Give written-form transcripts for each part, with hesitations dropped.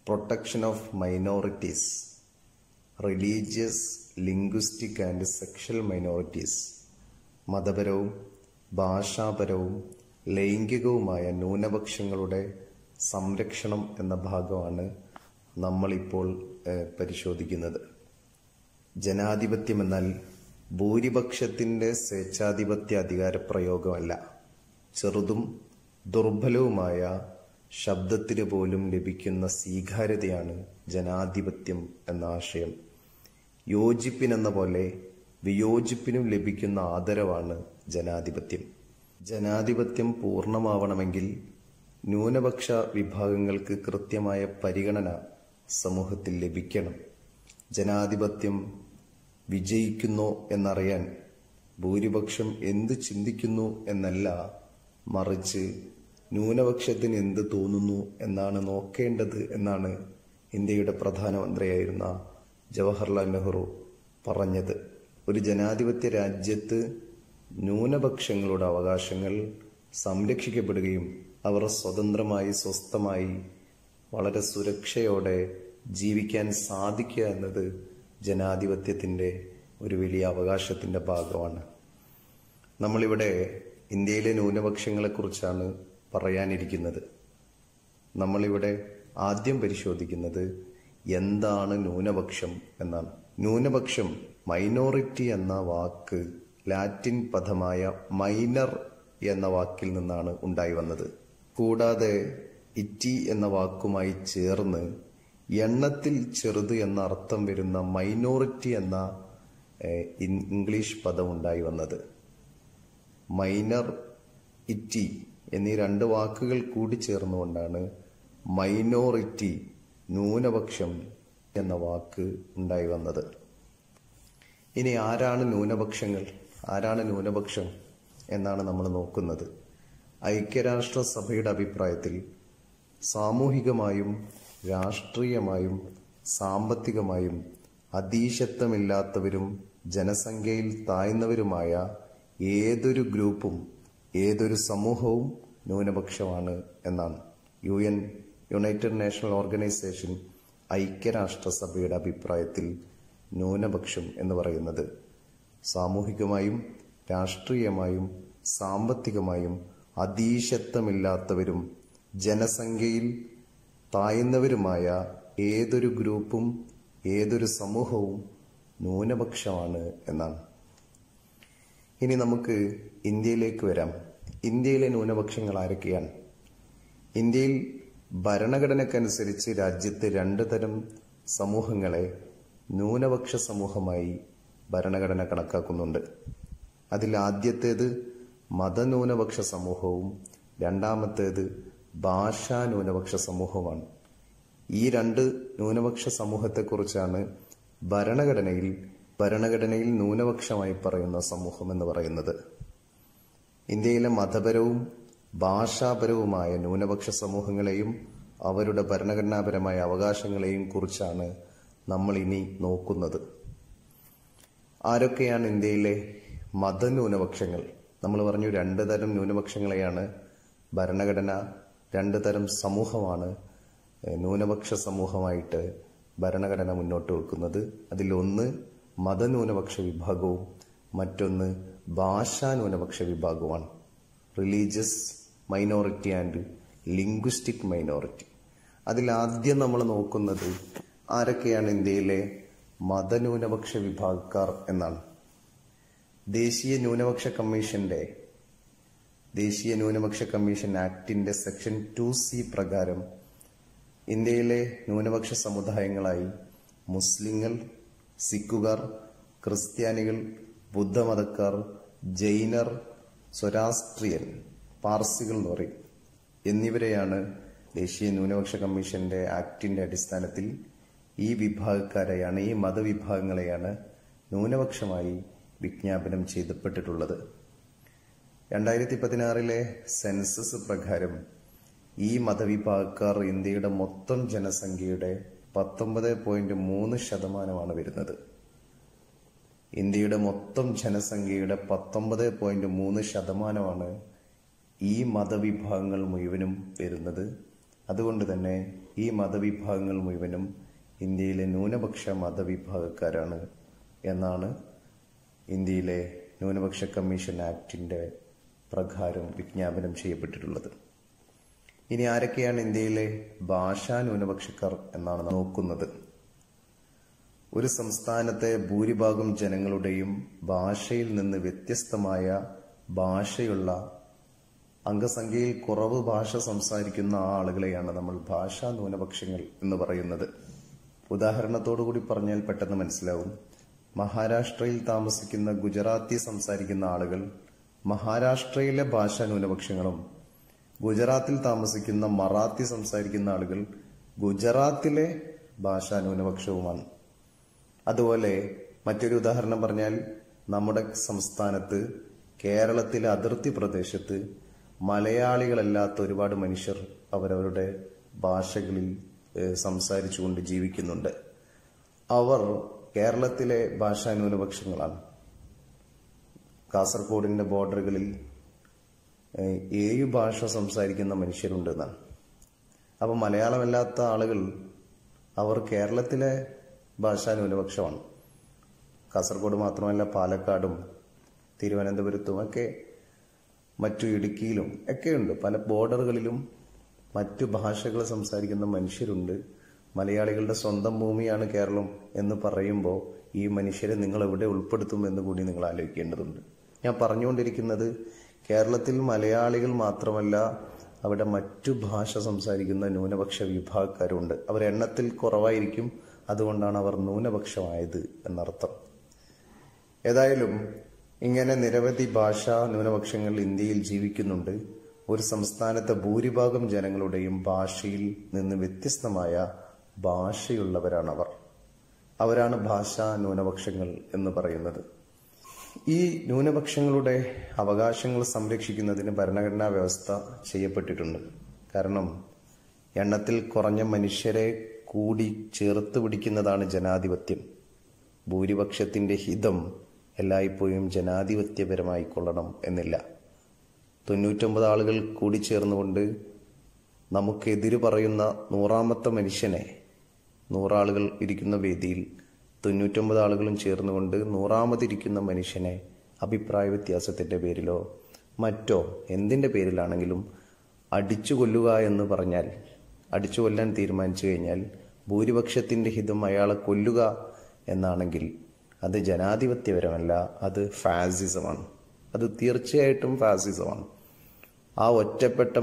Protection of minorities, religious, linguistic and sexual minorities, മതപരവും ഭാഷാപരവും ലൈംഗികവുമായ ന്യൂനപക്ഷങ്ങളുടെ സംരക്ഷണം എന്ന ഭാഗമാണ് നമ്മളിപ്പോൾ പരിശോധിക്കുന്നത്. ജനാധിപത്യം എന്നാൽ ഭൂരിപക്ഷത്തിൻ്റെ സ്വേച്ഛാധിപത്യ അധികാര പ്രയോഗമല്ല, ചെറുതും ദുർബലവുമായ ശബ്ദത്തിന് പോലും ലഭിക്കുന്ന സ്വീകാര്യതയാണ് ജനാധിപത്യം എന്ന ആശയം. യോജിപ്പിനെന്ന പോലെ വിയോജിപ്പിനും ലഭിക്കുന്ന ആദരവാണ് ജനാധിപത്യം. ജനാധിപത്യം പൂർണ്ണമാവണമെങ്കിൽ ന്യൂനപക്ഷ വിഭാഗങ്ങൾക്ക് കൃത്യമായ പരിഗണന സമൂഹത്തിൽ ലഭിക്കണം. ജനാധിപത്യം വിജയിക്കുന്നോ എന്നറിയാൻ ഭൂരിപക്ഷം എന്ത് ചിന്തിക്കുന്നു എന്നല്ല, മറിച്ച് ന്യൂനപക്ഷത്തിന് എന്ത് തോന്നുന്നു എന്നാണ് നോക്കേണ്ടത് എന്നാണ് ഇന്ത്യയുടെ പ്രധാനമന്ത്രിയായിരുന്ന ജവഹർലാൽ നെഹ്റു പറഞ്ഞത്. ഒരു ജനാധിപത്യ രാജ്യത്ത് ന്യൂനപക്ഷങ്ങളുടെ അവകാശങ്ങൾ സംരക്ഷിക്കപ്പെടുകയും അവർ സ്വതന്ത്രമായി സ്വസ്ഥമായി വളരെ സുരക്ഷയോടെ ജീവിക്കാൻ സാധിക്കുക എന്നത് ജനാധിപത്യത്തിൻ്റെ ഒരു വലിയ അവകാശത്തിൻ്റെ ഭാഗമാണ്. നമ്മളിവിടെ ഇന്ത്യയിലെ ന്യൂനപക്ഷങ്ങളെക്കുറിച്ചാണ് പറയാനിരിക്കുന്നത്. നമ്മളിവിടെ ആദ്യം പരിശോധിക്കുന്നത് എന്താണ് ന്യൂനപക്ഷം എന്നാണ്. ന്യൂനപക്ഷം, മൈനോറിറ്റി എന്ന വാക്ക് ലാറ്റിൻ പദമായ മൈനർ എന്ന വാക്കിൽ നിന്നാണ് ഉണ്ടായി വന്നത്. കൂടാതെ ഇറ്റി എന്ന വാക്കുമായി ചേർന്ന് എണ്ണത്തിൽ ചെറുത് എന്ന അർത്ഥം വരുന്ന മൈനോറിറ്റി എന്ന ഇംഗ്ലീഷ് പദം ഉണ്ടായി വന്നത്. മൈനർ, ഇറ്റി എന്നീ രണ്ട് വാക്കുകൾ കൂടി ചേർന്നുകൊണ്ടാണ് മൈനോറിറ്റി, ന്യൂനപക്ഷം എന്ന വാക്ക് ഉണ്ടായി വന്നത്. ഇനി ആരാണ് ന്യൂനപക്ഷങ്ങൾ, ആരാണ് ന്യൂനപക്ഷം എന്നാണ് നമ്മൾ നോക്കുന്നത്. ഐക്യരാഷ്ട്രസഭയുടെ അഭിപ്രായത്തിൽ സാമൂഹികമായും രാഷ്ട്രീയമായും സാമ്പത്തികമായും അധീശത്വമില്ലാത്തവരും ജനസംഖ്യയിൽ താഴ്ന്നവരുമായ ഏതൊരു ഗ്രൂപ്പും ഏതൊരു സമൂഹവും ന്യൂനപക്ഷമാണ് എന്നാണ് യുണൈറ്റഡ് നേഷണൽ ഓർഗനൈസേഷൻ, ഐക്യരാഷ്ട്രസഭയുടെ അഭിപ്രായത്തിൽ ന്യൂനപക്ഷം എന്ന് പറയുന്നത് സാമൂഹികമായും രാഷ്ട്രീയമായും സാമ്പത്തികമായും അധീശത്വമില്ലാത്തവരും ജനസംഖ്യയിൽ താഴ്ന്നവരുമായ ഏതൊരു ഗ്രൂപ്പും ഏതൊരു സമൂഹവും ന്യൂനപക്ഷമാണ് എന്നാണ്. ഇനി നമുക്ക് ഇന്ത്യയിലേക്ക് വരാം. ഇന്ത്യയിലെ ന്യൂനപക്ഷങ്ങൾ ആരൊക്കെയാണ്? ഇന്ത്യയിൽ ഭരണഘടനക്കനുസരിച്ച് രാജ്യത്ത് രണ്ട് തരം സമൂഹങ്ങളെ ന്യൂനപക്ഷ സമൂഹമായി ഭരണഘടന കണക്കാക്കുന്നുണ്ട്. അതിൽ ആദ്യത്തേത് മതന്യൂനപക്ഷ സമൂഹവും രണ്ടാമത്തേത് ഭാഷാ ന്യൂനപക്ഷ സമൂഹവുമാണ്. ഈ രണ്ട് ന്യൂനപക്ഷ സമൂഹത്തെക്കുറിച്ചാണ് ഭരണഘടനയിൽ ന്യൂനപക്ഷമായി പറയുന്ന സമൂഹം എന്ന് പറയുന്നത്. ഇന്ത്യയിലെ മതപരവും ഭാഷാപരവുമായ ന്യൂനപക്ഷ സമൂഹങ്ങളെയും അവരുടെ ഭരണഘടനാപരമായ അവകാശങ്ങളെയും കുറിച്ചാണ് നമ്മൾ ഇനി നോക്കുന്നത്. ആരൊക്കെയാണ് ഇന്ത്യയിലെ മതന്യൂനപക്ഷങ്ങൾ? നമ്മൾ പറഞ്ഞു രണ്ട് തരം ന്യൂനപക്ഷങ്ങളെയാണ് ഭരണഘടന, രണ്ട് തരം സമൂഹമാണ് ന്യൂനപക്ഷ സമൂഹമായിട്ട് ഭരണഘടന മുന്നോട്ട് വെക്കുന്നത്. അതിലൊന്ന് മതന്യൂനപക്ഷ വിഭാഗവും മറ്റൊന്ന് ഭാഷാ ന്യൂനപക്ഷ വിഭാഗവുമാണ്. Religious minority and linguistic minority. അതിലാദ്യം നമ്മൾ നോക്കുന്നത് ആരൊക്കെയാണ് ഇന്ത്യയിലെ മതന്യൂനപക്ഷ വിഭാഗക്കാർ എന്നാണ്. ദേശീയ ന്യൂനപക്ഷ കമ്മീഷൻ ആക്ടിന്റെ സെക്ഷൻ 2C പ്രകാരം ഇന്ത്യയിലെ ന്യൂനപക്ഷ സമുദായങ്ങളായി മുസ്ലിങ്ങൾ, സിഖുകാർ, ക്രിസ്ത്യാനികൾ, ബുദ്ധമതക്കാർ, ജൈനർ, സ്വരാഷ്ട്രിയൻ, പാർസികൾ എന്ന് പറയും എന്നിവരെയാണ് ദേശീയ ന്യൂനപക്ഷ കമ്മീഷന്റെ ആക്ടിന്റെ അടിസ്ഥാനത്തിൽ ഈ മതവിഭാഗങ്ങളെയാണ് ന്യൂനപക്ഷമായി വിജ്ഞാപനം ചെയ്യപ്പെട്ടിട്ടുള്ളത്. 2016 സെൻസസ് പ്രകാരം ഈ മതവിഭാഗക്കാർ ഇന്ത്യയുടെ മൊത്തം ജനസംഖ്യയുടെ 19.3% വരുന്നത്. ഇന്ത്യയുടെ മൊത്തം ജനസംഖ്യയുടെ 19.3% ഈ മതവിഭാഗങ്ങൾ മുഴുവനും വരുന്നത്. അതുകൊണ്ട് തന്നെ ഈ മതവിഭാഗങ്ങൾ മുഴുവനും ഇന്ത്യയിലെ ന്യൂനപക്ഷ മതവിഭാഗക്കാരാണ് എന്നാണ് ഇന്ത്യയിലെ ന്യൂനപക്ഷ കമ്മീഷൻ ആക്ടിന്റെ പ്രകാരം വിജ്ഞാപനം ചെയ്യപ്പെട്ടിട്ടുള്ളത്. ഇനി ആരൊക്കെയാണ് ഇന്ത്യയിലെ ഭാഷാ ന്യൂനപക്ഷക്കാർ എന്നാണ് നോക്കുന്നത്. ഒരു സംസ്ഥാനത്തെ ഭൂരിഭാഗം ജനങ്ങളുടെയും ഭാഷയിൽ നിന്ന് വ്യത്യസ്തമായ ഭാഷയുള്ള അംഗസംഖ്യയിൽ കുറവ് ഭാഷ സംസാരിക്കുന്ന ആളുകളെയാണ് നമ്മൾ ഭാഷാ ന്യൂനപക്ഷങ്ങൾ എന്ന് പറയുന്നത്. ഉദാഹരണത്തോടു കൂടി പറഞ്ഞാൽ പെട്ടെന്ന് മനസ്സിലാവും. മഹാരാഷ്ട്രയിൽ താമസിക്കുന്ന ഗുജറാത്തി സംസാരിക്കുന്ന ആളുകൾ മഹാരാഷ്ട്രയിലെ ഭാഷാ ന്യൂനപക്ഷങ്ങളും ഗുജറാത്തിൽ താമസിക്കുന്ന മറാത്തി സംസാരിക്കുന്ന ആളുകൾ ഗുജറാത്തിലെ ഭാഷാ ന്യൂനപക്ഷവുമാണ്. അതുപോലെ മറ്റൊരു ഉദാഹരണം പറഞ്ഞാൽ നമ്മുടെ സംസ്ഥാനത്ത് കേരളത്തിലെ അതിർത്തി പ്രദേശത്ത് മലയാളികളല്ലാത്ത ഒരുപാട് മനുഷ്യർ അവരവരുടെ ഭാഷകളിൽ സംസാരിച്ചുകൊണ്ട് ജീവിക്കുന്നുണ്ട്. അവർ കേരളത്തിലെ ഭാഷാ ന്യൂനപക്ഷങ്ങളാണ്. കാസർഗോഡിന്റെ ബോർഡറുകളിൽ 7 ഭാഷ സംസാരിക്കുന്ന മനുഷ്യരുണ്ടെന്നാണ്. അപ്പൊ മലയാളമല്ലാത്ത ആളുകൾ അവർ കേരളത്തിലെ ഭാഷാ ന്യൂനപക്ഷമാണ്. കാസർഗോഡ് മാത്രമല്ല, പാലക്കാടും തിരുവനന്തപുരത്തും ഒക്കെ മറ്റു ഇടുക്കിയിലും ഒക്കെയുണ്ട്. പല ബോർഡറുകളിലും മറ്റു ഭാഷകൾ സംസാരിക്കുന്ന മനുഷ്യരുണ്ട്. മലയാളികളുടെ സ്വന്തം ഭൂമിയാണ് കേരളം എന്ന് പറയുമ്പോൾ ഈ മനുഷ്യരെ നിങ്ങൾ എവിടെ ഉൾപ്പെടുത്തും എന്ന് കൂടി നിങ്ങൾ ആലോചിക്കേണ്ടതുണ്ട്. ഞാൻ പറഞ്ഞുകൊണ്ടിരിക്കുന്നത് കേരളത്തിൽ മലയാളികൾ മാത്രമല്ല, അവിടെ മറ്റു ഭാഷ സംസാരിക്കുന്ന ന്യൂനപക്ഷ വിഭാഗക്കാരുണ്ട്. അവർ എണ്ണത്തിൽ കുറവായിരിക്കും, അതുകൊണ്ടാണ് അവർ ന്യൂനപക്ഷമായത് എന്നർത്ഥം. ഏതായാലും ഇങ്ങനെ നിരവധി ഭാഷാ ന്യൂനപക്ഷങ്ങൾ ഇന്ത്യയിൽ ജീവിക്കുന്നുണ്ട്. ഒരു സംസ്ഥാനത്തെ ഭൂരിഭാഗം ജനങ്ങളുടെയും ഭാഷയിൽ നിന്ന് വ്യത്യസ്തമായ ഭാഷയുള്ളവരാണവർ. അവരാണ് ഭാഷാ ന്യൂനപക്ഷങ്ങൾ എന്ന് പറയുന്നത്. ഈ ന്യൂനപക്ഷങ്ങളുടെ അവകാശങ്ങൾ സംരക്ഷിക്കുന്നതിന് ഭരണഘടനാ വ്യവസ്ഥ ചെയ്യപ്പെട്ടിട്ടുണ്ട്. കാരണം എണ്ണത്തിൽ കുറഞ്ഞ മനുഷ്യരെ കൂടി ചേർത്ത് പിടിക്കുന്നതാണ് ജനാധിപത്യം. ഭൂരിപക്ഷത്തിന്റെ ഹിതം എല്ലായ്പ്പോഴും ജനാധിപത്യപരമായി കൊള്ളണം എന്നില്ല. 99 ആളുകൾ കൂടി ചേർന്നുകൊണ്ട് നമുക്കെതിര് പറയുന്ന 100ാമത്തെ മനുഷ്യനെ, 100 ആളുകൾ ഇരിക്കുന്ന വേദിയിൽ 99 ആളുകളും ചേർന്നുകൊണ്ട് 100ാമതിരിക്കുന്ന മനുഷ്യനെ അഭിപ്രായ വ്യത്യാസത്തിന്റെ പേരിലോ മറ്റോ എന്തിന്റെ പേരിലാണെങ്കിലും അടിച്ചു കൊല്ലുക എന്ന് പറഞ്ഞാൽ, അടിച്ചു കൊല്ലാൻ തീരുമാനിച്ചു കഴിഞ്ഞാൽ ഭൂരിപക്ഷത്തിന്റെ ഹിതം അയാളെ കൊല്ലുക എന്നാണെങ്കിൽ അത് ജനാധിപത്യപരമല്ല, അത് ഫാസിസമാണ്. അത് തീർച്ചയായിട്ടും ഫാസിസമാണ്. ആ ഒറ്റപ്പെട്ട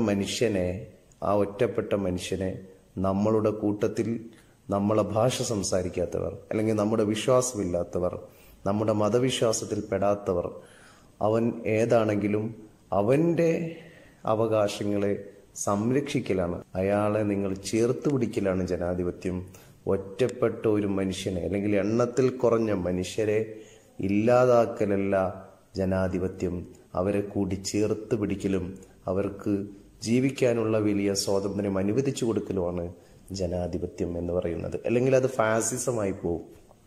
മനുഷ്യനെ നമ്മളുടെ കൂട്ടത്തിൽ നമ്മളെ ഭാഷ സംസാരിക്കാത്തവർ, അല്ലെങ്കിൽ നമ്മുടെ വിശ്വാസമില്ലാത്തവർ, നമ്മുടെ മതവിശ്വാസത്തിൽ പെടാത്തവർ, അവൻ ഏതാണെങ്കിലും അവന്റെ അവകാശങ്ങളെ സംരക്ഷിക്കലാണ്, അയാളെ നിങ്ങൾ ചേർത്ത് പിടിക്കലാണ് ജനാധിപത്യം. ഒറ്റപ്പെട്ട ഒരു മനുഷ്യനെ അല്ലെങ്കിൽ എണ്ണത്തിൽ കുറഞ്ഞ മനുഷ്യരെ ഇല്ലാതാക്കലല്ല ജനാധിപത്യം. അവരെ കൂടി ചേർത്ത് പിടിക്കലും അവർക്ക് ജീവിക്കാനുള്ള വലിയ സ്വാതന്ത്ര്യം അനുവദിച്ചു കൊടുക്കലുമാണ് ജനാധിപത്യം എന്ന് പറയുന്നത്. അല്ലെങ്കിൽ അത് ഫാസിസമായി പോകും.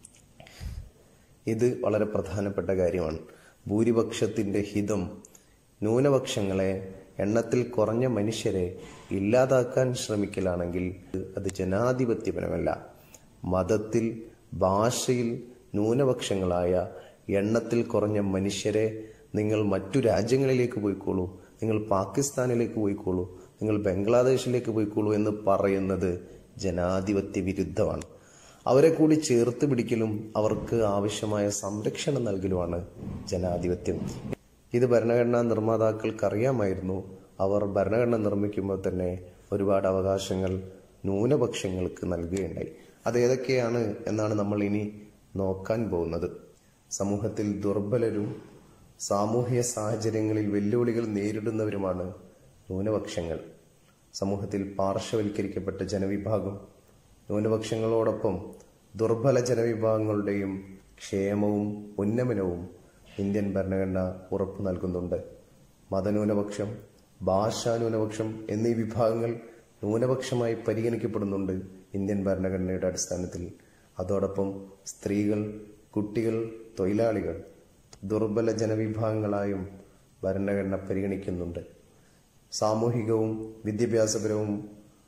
ഇത് വളരെ പ്രധാനപ്പെട്ട കാര്യമാണ്. ഭൂരിപക്ഷത്തിന്റെ ഹിതം ന്യൂനപക്ഷങ്ങളെ, എണ്ണത്തിൽ കുറഞ്ഞ മനുഷ്യരെ ഇല്ലാതാക്കാൻ ശ്രമിക്കലാണെങ്കിൽ അത് ജനാധിപത്യപരമല്ല. മതത്തിൽ, ഭാഷയിൽ ന്യൂനപക്ഷങ്ങളായ എണ്ണത്തിൽ കുറഞ്ഞ മനുഷ്യരെ നിങ്ങൾ മറ്റു രാജ്യങ്ങളിലേക്ക് പോയിക്കോളൂ, നിങ്ങൾ പാകിസ്ഥാനിലേക്ക് പോയിക്കോളൂ, നിങ്ങൾ ബംഗ്ലാദേശിലേക്ക് പോയിക്കോളൂ എന്ന് പറയുന്നത് ജനാധിപത്യ വിരുദ്ധമാണ്. അവരെ കൂടി ചേർത്ത് പിടിക്കലും അവർക്ക് ആവശ്യമായ സംരക്ഷണം നൽകലുമാണ് ജനാധിപത്യം. ഇത് ഭരണഘടനാ നിർമ്മാതാക്കൾക്കറിയാമായിരുന്നു. അവർ ഭരണഘടന നിർമ്മിക്കുമ്പോൾ തന്നെ ഒരുപാട് അവകാശങ്ങൾ ന്യൂനപക്ഷങ്ങൾക്ക് നൽകുകയുണ്ടായി. അത് ഏതൊക്കെയാണ് എന്നാണ് നമ്മൾ ഇനി നോക്കാൻ പോകുന്നത്. സമൂഹത്തിൽ ദുർബലരും സാമൂഹിക സാഹചര്യങ്ങളിൽ വെല്ലുവിളികൾ നേരിടുന്നവരുമാണ് ന്യൂനപക്ഷങ്ങൾ. സമൂഹത്തിൽ പാർശ്വവൽക്കരിക്കപ്പെട്ട ജനവിഭാഗം, ന്യൂനപക്ഷങ്ങളോടൊപ്പം ദുർബല ജനവിഭാഗങ്ങളുടെയും ക്ഷേമവും ഉന്നമനവും ഇന്ത്യൻ ഭരണഘടന ഉറപ്പു നൽകുന്നുണ്ട്. മതന്യൂനപക്ഷം, ഭാഷാ ന്യൂനപക്ഷം എന്നീ വിഭാഗങ്ങൾ ന്യൂനപക്ഷമായി പരിഗണിക്കപ്പെടുന്നുണ്ട് ഇന്ത്യൻ ഭരണഘടനയുടെ അടിസ്ഥാനത്തിൽ. അതോടൊപ്പം സ്ത്രീകൾ, കുട്ടികൾ, തൊഴിലാളികൾ ദുർബല ജനവിഭാഗങ്ങളായും ഭരണഘടന പരിഗണിക്കുന്നുണ്ട്. സാമൂഹികവും വിദ്യാഭ്യാസപരവും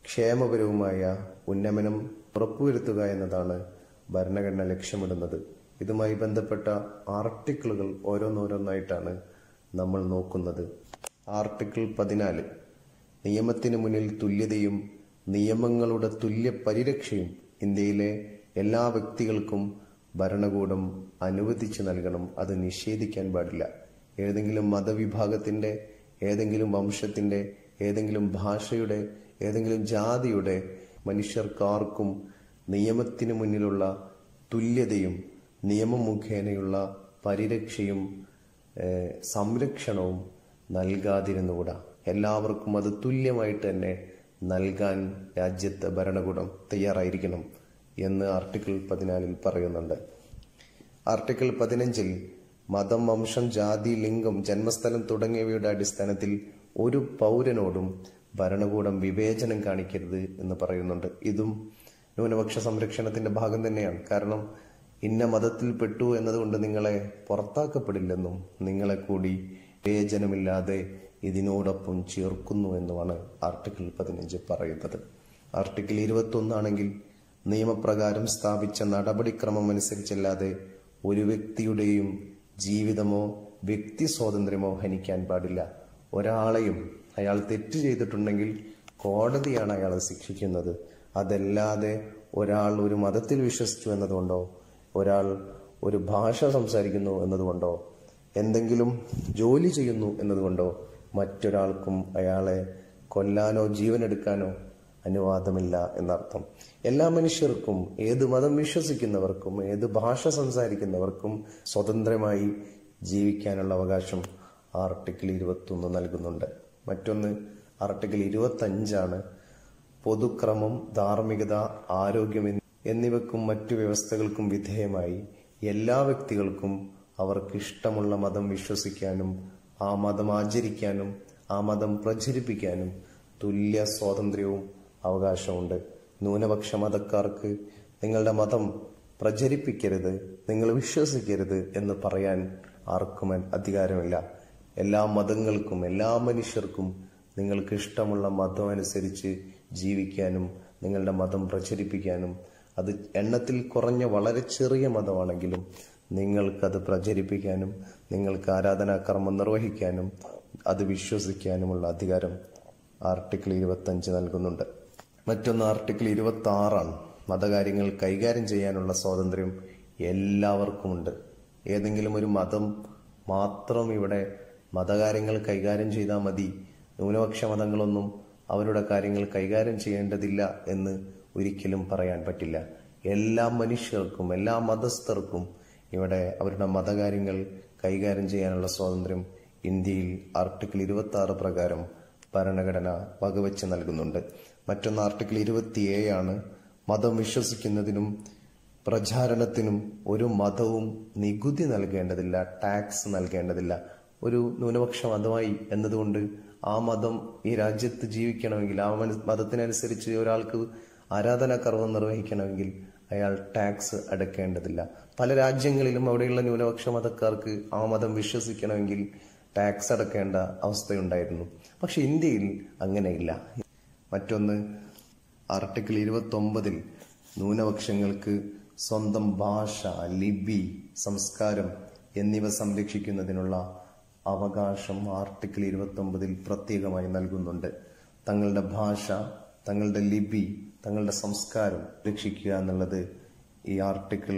ക്ഷേമപരവുമായ ഉന്നമനം ഉറപ്പുവരുത്തുക എന്നതാണ് ഭരണഘടന ലക്ഷ്യമിടുന്നത്. ഇതുമായി ബന്ധപ്പെട്ട ആർട്ടിക്കിളുകൾ ഓരോന്നോരോന്നായിട്ടാണ് നമ്മൾ നോക്കുന്നത്. ആർട്ടിക്കിൾ 14 നിയമത്തിന് മുന്നിൽ തുല്യതയും നിയമങ്ങളുടെ തുല്യ പരിരക്ഷയും ഇന്ത്യയിലെ എല്ലാ വ്യക്തികൾക്കും ഭരണകൂടം അനുവദിച്ചു നൽകണം. അത് നിഷേധിക്കാൻ പാടില്ല. ഏതെങ്കിലും മതവിഭാഗത്തിന്റെ, ഏതെങ്കിലും വംശത്തിന്റെ, ഏതെങ്കിലും ഭാഷയുടെ, ഏതെങ്കിലും ജാതിയുടെ മനുഷ്യർക്കാർക്കും നിയമത്തിന് മുന്നിലുള്ള തുല്യതയും നിയമം മുഖേനയുള്ള പരിരക്ഷയും സംരക്ഷണവും നൽകാതിരുന്നുകൂടാ. എല്ലാവർക്കും അത് തുല്യമായിട്ട് തന്നെ നൽകാൻ രാജ്യത്തെ ഭരണകൂടം തയ്യാറായിരിക്കണം എന്ന് ആർട്ടിക്കിൾ 14 പറയുന്നുണ്ട്. ആർട്ടിക്കിൾ 15 മതം, വംശം, ജാതി, ലിംഗം, ജന്മസ്ഥലം തുടങ്ങിയവയുടെ അടിസ്ഥാനത്തിൽ ഒരു പൗരനോടും ഭരണകൂടം വിവേചനം കാണിക്കരുത് എന്ന് പറയുന്നുണ്ട്. ഇതും ന്യൂനപക്ഷ സംരക്ഷണത്തിന്റെ ഭാഗം തന്നെയാണ്. കാരണം ഇന്ന മതത്തിൽപ്പെട്ടു എന്നതുകൊണ്ട് നിങ്ങളെ പുറത്താക്കപ്പെടില്ലെന്നും നിങ്ങളെ കൂടി വിവേചനമില്ലാതെ ഇതിനോടൊപ്പം ചേർക്കുന്നു എന്നുമാണ് ആർട്ടിക്കിൾ 15 പറയുന്നത്. ആർട്ടിക്കിൾ 21 ആണെങ്കിൽ നിയമപ്രകാരം സ്ഥാപിച്ച നടപടിക്രമം അനുസരിച്ചല്ലാതെ ഒരു വ്യക്തിയുടെയും ജീവിതമോ വ്യക്തി സ്വാതന്ത്ര്യമോ ഹനിക്കാൻ പാടില്ല. ഒരാളെയും അയാൾ തെറ്റ് ചെയ്തിട്ടുണ്ടെങ്കിൽ കോടതിയാണ് അയാളെ ശിക്ഷിക്കുന്നത്. അതല്ലാതെ ഒരാൾ ഒരു മതത്തിൽ വിശ്വസിച്ചു എന്നതുകൊണ്ടോ, ഒരാൾ ഒരു ഭാഷ സംസാരിക്കുന്നു എന്നതുകൊണ്ടോ, എന്തെങ്കിലും ജോലി ചെയ്യുന്നു എന്നതുകൊണ്ടോ മറ്റൊരാൾക്കും അയാളെ കൊല്ലാനോ ജീവനെടുക്കാനോ അനുവാദമില്ല എന്നർത്ഥം. എല്ലാ മനുഷ്യർക്കും, ഏത് മതം വിശ്വസിക്കുന്നവർക്കും, ഏത് ഭാഷ സംസാരിക്കുന്നവർക്കും സ്വതന്ത്രമായി ജീവിക്കാനുള്ള അവകാശം ആർട്ടിക്കിൾ 21 നൽകുന്നുണ്ട്. മറ്റൊന്ന് ആർട്ടിക്കിൾ 25 പൊതുക്രമം, ധാർമ്മികത, ആരോഗ്യം എന്നിവയ്ക്കും മറ്റു വ്യവസ്ഥകൾക്കും വിധേയമായി എല്ലാ വ്യക്തികൾക്കും അവർക്ക് ഇഷ്ടമുള്ള മതം വിശ്വസിക്കാനും ആ മതം ആചരിക്കാനും ആ മതം പ്രചരിപ്പിക്കാനും തുല്യ സ്വാതന്ത്ര്യവും അവകാശമുണ്ട്. ന്യൂനപക്ഷ മതക്കാർക്ക് നിങ്ങളുടെ മതം പ്രചരിപ്പിക്കരുത്, നിങ്ങൾ വിശ്വസിക്കരുത് എന്ന് പറയാൻ ആർക്കും അധികാരമില്ല. എല്ലാ മതങ്ങൾക്കും, എല്ലാ മനുഷ്യർക്കും നിങ്ങൾക്ക് ഇഷ്ടമുള്ള മതം അനുസരിച്ച് ജീവിക്കാനും നിങ്ങളുടെ മതം പ്രചരിപ്പിക്കാനും, അത് എണ്ണത്തിൽ കുറഞ്ഞ വളരെ ചെറിയ മതമാണെങ്കിലും നിങ്ങൾക്കത് പ്രചരിപ്പിക്കാനും നിങ്ങൾക്ക് ആരാധനാകർമ്മം നിർവഹിക്കാനും അത് വിശ്വസിക്കാനുമുള്ള അധികാരം ആർട്ടിക്കിൾ 25 നൽകുന്നുണ്ട്. മറ്റൊന്ന് ആർട്ടിക്കിൾ 26 മതകാര്യങ്ങൾ കൈകാര്യം ചെയ്യാനുള്ള സ്വാതന്ത്ര്യം എല്ലാവർക്കുമുണ്ട്. ഏതെങ്കിലും ഒരു മതം മാത്രം ഇവിടെ മതകാര്യങ്ങൾ കൈകാര്യം ചെയ്താൽ മതി, ന്യൂനപക്ഷ മതങ്ങളൊന്നും അവരുടെ കാര്യങ്ങൾ കൈകാര്യം ചെയ്യേണ്ടതില്ല എന്ന് ഒരിക്കലും പറയാൻ പറ്റില്ല. എല്ലാ മനുഷ്യർക്കും, എല്ലാ മതസ്ഥർക്കും ഇവിടെ അവരുടെ മതകാര്യങ്ങൾ കൈകാര്യം ചെയ്യാനുള്ള സ്വാതന്ത്ര്യം ഇന്ത്യയിൽ ആർട്ടിക്കിൾ 26 പ്രകാരം ഭരണഘടന വകവെച്ച് നൽകുന്നുണ്ട്. മറ്റൊന്ന് ആർട്ടിക്കിൾ 27 മതം വിശ്വസിക്കുന്നതിനും പ്രചാരണത്തിനും ഒരു മതവും നികുതി നൽകേണ്ടതില്ല, ടാക്സ് നൽകേണ്ടതില്ല. ഒരു ന്യൂനപക്ഷ മതമായി എന്നതുകൊണ്ട് ആ മതം ഈ രാജ്യത്ത് ജീവിക്കണമെങ്കിൽ, ആ മതത്തിനനുസരിച്ച് ഒരാൾക്ക് ആരാധനാകർമ്മം നിർവഹിക്കണമെങ്കിൽ അയാൾ ടാക്സ് അടയ്ക്കേണ്ടതില്ല. പല രാജ്യങ്ങളിലും അവിടെയുള്ള ന്യൂനപക്ഷ മതക്കാർക്ക് ആ മതം വിശ്വസിക്കണമെങ്കിൽ ടാക്സ് അടക്കേണ്ട അവസ്ഥയുണ്ടായിരുന്നു. പക്ഷെ ഇന്ത്യയിൽ അങ്ങനെയില്ല. മറ്റൊന്ന് ആർട്ടിക്കിൾ 29 ന്യൂനപക്ഷങ്ങൾക്ക് സ്വന്തം ഭാഷ, ലിപി, സംസ്കാരം എന്നിവ സംരക്ഷിക്കുന്നതിനുള്ള അവകാശം ആർട്ടിക്കിൾ 29 പ്രത്യേകമായി നൽകുന്നുണ്ട്. തങ്ങളുടെ ഭാഷ, തങ്ങളുടെ ലിപി, തങ്ങളുടെ സംസ്കാരം രക്ഷിക്കുക എന്നുള്ളത് ഈ ആർട്ടിക്കിൾ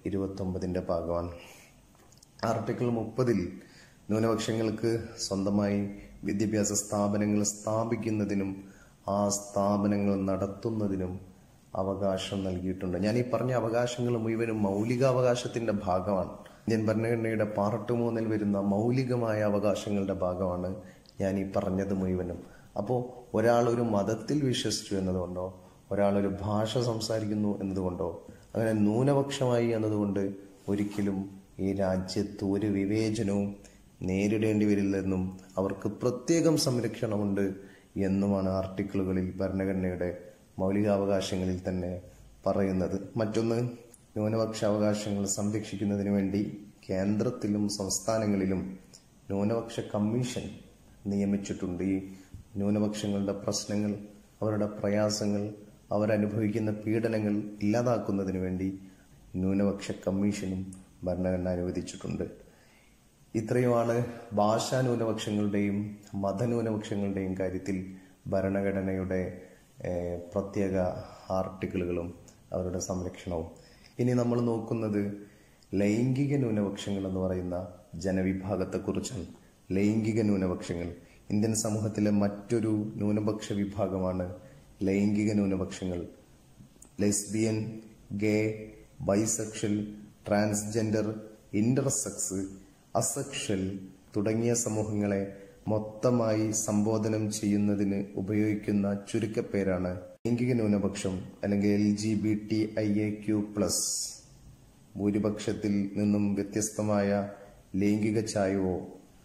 29 ഭാഗമാണ്. ആർട്ടിക്കിൾ 30 ന്യൂനപക്ഷങ്ങൾക്ക് സ്വന്തമായി വിദ്യാഭ്യാസ സ്ഥാപനങ്ങൾ സ്ഥാപിക്കുന്നതിനും ആ സ്ഥാപനങ്ങൾ നടത്തുന്നതിനും അവകാശം നൽകിയിട്ടുണ്ട്. ഞാൻ ഈ പറഞ്ഞ അവകാശങ്ങൾ മുഴുവനും മൗലികാവകാശത്തിന്റെ ഭാഗമാണ്. ഇന്ത്യൻ ഭരണഘടനയുടെ പാർട്ട് 3 വരുന്ന മൗലികമായ അവകാശങ്ങളുടെ ഭാഗമാണ് ഞാൻ ഈ പറഞ്ഞത് മുഴുവനും. അപ്പോൾ ഒരാൾ ഒരു മതത്തിൽ വിശ്വസിച്ചു എന്നതുകൊണ്ടോ, ഒരാൾ ഒരു ഭാഷ സംസാരിക്കുന്നു എന്നതുകൊണ്ടോ, അങ്ങനെ ന്യൂനപക്ഷമായി എന്നതുകൊണ്ട് ഒരിക്കലും ഈ രാജ്യത്ത് ഒരു വിവേചനവും നേരിടേണ്ടി വരില്ലെന്നും അവർക്ക് പ്രത്യേകം സംരക്ഷണമുണ്ട് എന്നുമാണ് ആർട്ടിക്കിളുകളിൽ, ഭരണഘടനയുടെ മൗലികാവകാശങ്ങളിൽ തന്നെ പറയുന്നത്. മറ്റൊന്ന്, ന്യൂനപക്ഷ അവകാശങ്ങൾ സംരക്ഷിക്കുന്നതിന് വേണ്ടി കേന്ദ്രത്തിലും സംസ്ഥാനങ്ങളിലും ന്യൂനപക്ഷ കമ്മീഷൻ നിയമിച്ചിട്ടുണ്ട്. ഈ ന്യൂനപക്ഷങ്ങളുടെ പ്രശ്നങ്ങൾ അവരുടെ പ്രയാസങ്ങൾ, അവരനുഭവിക്കുന്ന പീഡനങ്ങൾ ഇല്ലാതാക്കുന്നതിന് വേണ്ടി ന്യൂനപക്ഷ കമ്മീഷനും ഭരണഘടന അനുവദിച്ചിട്ടുണ്ട്. ഇത്രയുമാണ് ഭാഷാ ന്യൂനപക്ഷങ്ങളുടെയും മതന്യൂനപക്ഷങ്ങളുടെയും കാര്യത്തിൽ ഭരണഘടനയുടെ പ്രത്യേക ആർട്ടിക്കിളുകളും അവരുടെ സംരക്ഷണവും. ഇനി നമ്മൾ നോക്കുന്നത് ലൈംഗിക ന്യൂനപക്ഷങ്ങൾ എന്ന് പറയുന്ന ജനവിഭാഗത്തെക്കുറിച്ചാണ്. ലൈംഗിക ന്യൂനപക്ഷങ്ങൾ ഇന്ത്യൻ സമൂഹത്തിലെ മറ്റൊരു ന്യൂനപക്ഷ വിഭാഗമാണ് ലൈംഗിക ന്യൂനപക്ഷങ്ങൾ. Lesbian, gay, bisexual, transgender, intersex, asexual തുടങ്ങിയ സമൂഹങ്ങളെ മൊത്തമായി സംബോധനം ചെയ്യുന്നതിന് ഉപയോഗിക്കുന്ന ചുരുക്കപ്പേരാണ് ലൈംഗിക ന്യൂനപക്ഷം അല്ലെങ്കിൽ LGBTIAQ+. ഭൂരിപക്ഷത്തിൽ നിന്നും വ്യത്യസ്തമായ ലൈംഗിക ചായവോ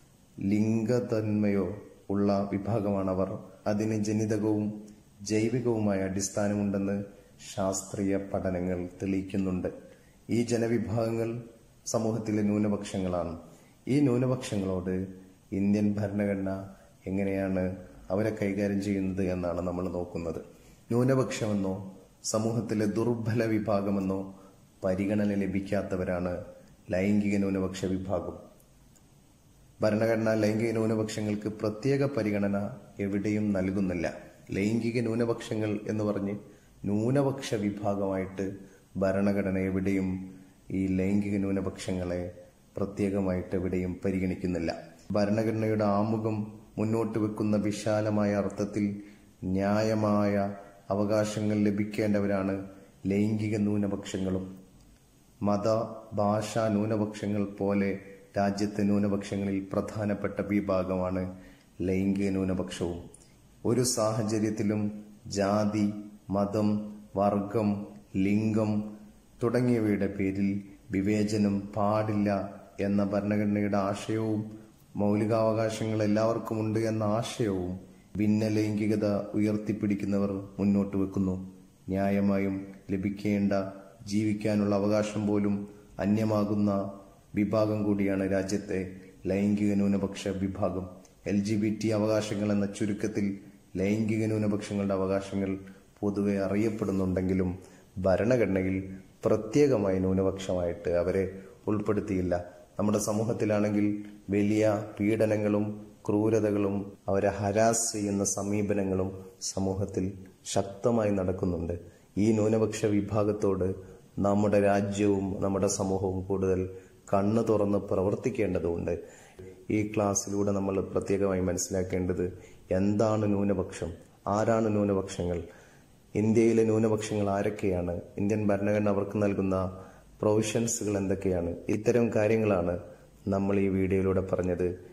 ലിംഗതന്മയോ ഉള്ള വിഭാഗമാണവർ. അതിന് ജനിതകവും ജൈവികവുമായ അടിസ്ഥാനമുണ്ടെന്ന് ശാസ്ത്രീയ പഠനങ്ങൾ തെളിയിക്കുന്നുണ്ട്. ഈ ജനവിഭാഗങ്ങൾ സമൂഹത്തിലെ ന്യൂനപക്ഷങ്ങളാണ്. ഈ ന്യൂനപക്ഷങ്ങളോട് ഇന്ത്യൻ ഭരണഘടന എങ്ങനെയാണ് അവരെ കൈകാര്യം ചെയ്യുന്നത് എന്നാണ് നമ്മൾ നോക്കുന്നത്. ന്യൂനപക്ഷമെന്നോ സമൂഹത്തിലെ ദുർബല വിഭാഗമെന്നോ പരിഗണന ലഭിക്കാത്തവരാണ് ലൈംഗിക ന്യൂനപക്ഷ വിഭാഗം. ഭരണഘടന ലൈംഗിക ന്യൂനപക്ഷങ്ങൾക്ക് പ്രത്യേക പരിഗണന എവിടെയും നൽകുന്നില്ല. ലൈംഗിക ന്യൂനപക്ഷങ്ങൾ എന്ന് പറഞ്ഞ് ന്യൂനപക്ഷ വിഭാഗമായിട്ട് ഭരണഘടന എവിടെയും ഈ ലൈംഗിക ന്യൂനപക്ഷങ്ങളെ പ്രത്യേകമായിട്ട് എവിടെയും പരിഗണിക്കുന്നില്ല. ഭരണഘടനയുടെ ആമുഖം മുന്നോട്ട് വെക്കുന്ന വിശാലമായ അർത്ഥത്തിൽ ന്യായമായ അവകാശങ്ങൾ ലഭിക്കേണ്ടവരാണ് ലൈംഗിക ന്യൂനപക്ഷങ്ങളും. മത ഭാഷാ ന്യൂനപക്ഷങ്ങൾ പോലെ രാജ്യത്തെ ന്യൂനപക്ഷങ്ങളിൽ പ്രധാനപ്പെട്ട വിഭാഗമാണ് ലൈംഗിക ന്യൂനപക്ഷവും. ഒരു സാഹചര്യത്തിലും ജാതി, മതം, വർഗം, ലിംഗം തുടങ്ങിയവയുടെ പേരിൽ വിവേചനം പാടില്ല എന്ന ഭരണഘടനയുടെ ആശയവും മൗലികാവകാശങ്ങൾ എല്ലാവർക്കുമുണ്ട് എന്ന ആശയവും ഭിന്ന ലൈംഗികത ഉയർത്തിപ്പിടിക്കുന്നവർ മുന്നോട്ട് വെക്കുന്നു. ന്യായമായും ലഭിക്കേണ്ട ജീവിക്കാനുള്ള അവകാശം പോലും അന്യമാകുന്ന വിഭാഗം കൂടിയാണ് രാജ്യത്തെ ലൈംഗിക ന്യൂനപക്ഷ വിഭാഗം. LGBT അവകാശങ്ങൾ എന്ന ചുരുക്കത്തിൽ ലൈംഗിക ന്യൂനപക്ഷങ്ങളുടെ അവകാശങ്ങൾ പൊതുവെ അറിയപ്പെടുന്നുണ്ടെങ്കിലും ഭരണഘടനയിൽ പ്രത്യേകമായി ന്യൂനപക്ഷമായിട്ട് അവരെ ഉൾപ്പെടുത്തിയില്ല. നമ്മുടെ സമൂഹത്തിലാണെങ്കിൽ വലിയ പീഡനങ്ങളും ക്രൂരതകളും അവരെ ഹരാസ് ചെയ്യുന്ന സമീപനങ്ങളും സമൂഹത്തിൽ ശക്തമായി നടക്കുന്നുണ്ട്. ഈ ന്യൂനപക്ഷ വിഭാഗത്തോട് നമ്മുടെ രാജ്യവും നമ്മുടെ സമൂഹവും കൂടുതൽ കണ്ണു തുറന്ന് പ്രവർത്തിക്കേണ്ടതുണ്ട്. ഈ ക്ലാസ്സിലൂടെ നമ്മൾ പ്രത്യേകമായി മനസ്സിലാക്കേണ്ടത് എന്താണ് ന്യൂനപക്ഷം, ആരാണ് ന്യൂനപക്ഷങ്ങൾ, ഇന്ത്യയിലെ ന്യൂനപക്ഷങ്ങൾ ആരൊക്കെയാണ്, ഇന്ത്യൻ ഭരണഘടന അവർക്ക് നൽകുന്ന പ്രൊവിഷൻസുകൾ എന്തൊക്കെയാണ്. ഇത്തരം കാര്യങ്ങളാണ് നമ്മൾ ഈ വീഡിയോയിലൂടെ പറഞ്ഞത്.